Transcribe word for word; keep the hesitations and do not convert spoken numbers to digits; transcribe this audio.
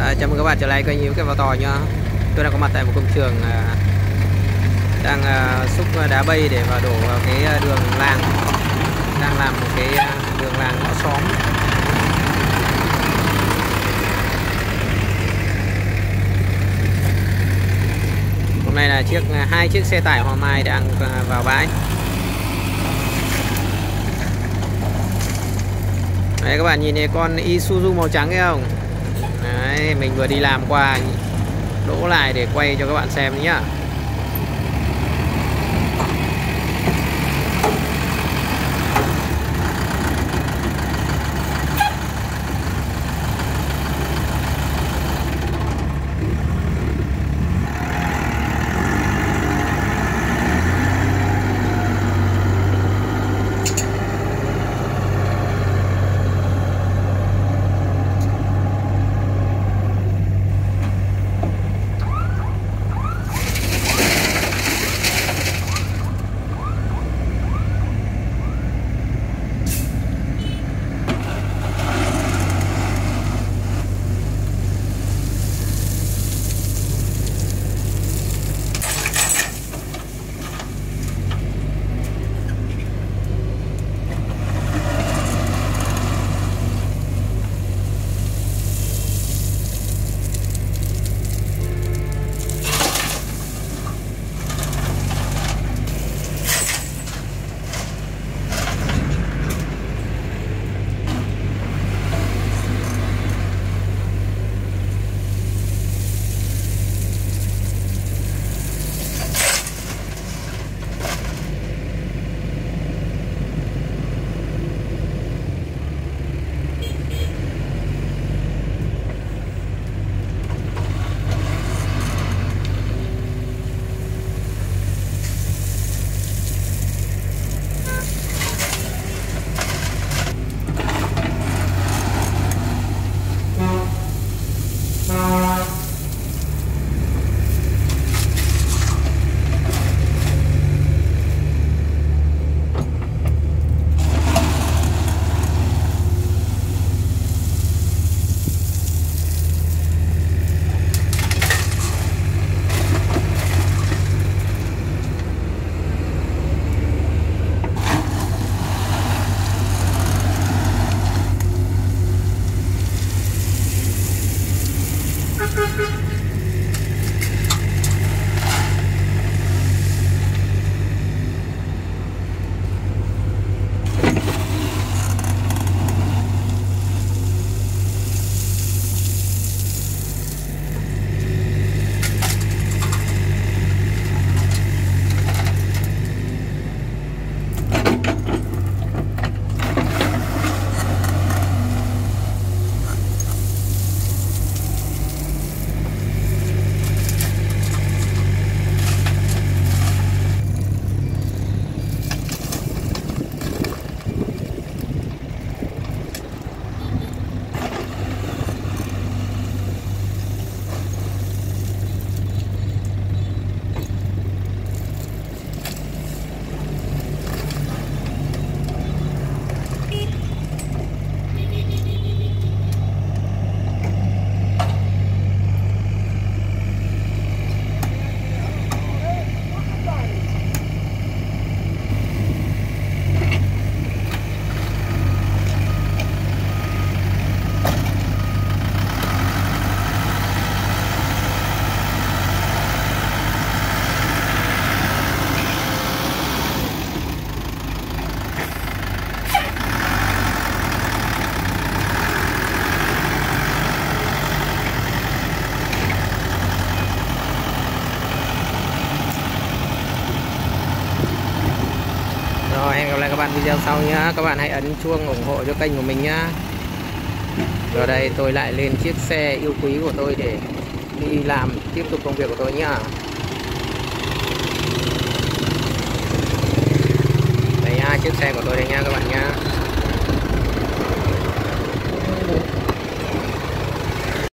À, chào mừng các bạn trở lại kênh Hiếu Cái Vào Tò nha. Tôi đang có mặt tại một công trường à, đang à, xúc đá bay để vào đổ vào cái đường làng, đang làm một cái đường làng ngõ xóm. Hôm nay là chiếc hai chiếc xe tải Hòa Mai đang vào bãi. Đấy, các bạn nhìn thấy con Isuzu màu trắng thấy không? Đấy, mình vừa đi làm qua đỗ lại để quay cho các bạn xem nhá. Rồi, hẹn gặp lại các bạn video sau nhá. Các bạn hãy ấn chuông ủng hộ cho kênh của mình nhá. Giờ đây tôi lại lên chiếc xe yêu quý của tôi để đi làm tiếp tục công việc của tôi nhá. Đây nha, chiếc xe của tôi đây nha các bạn nhá.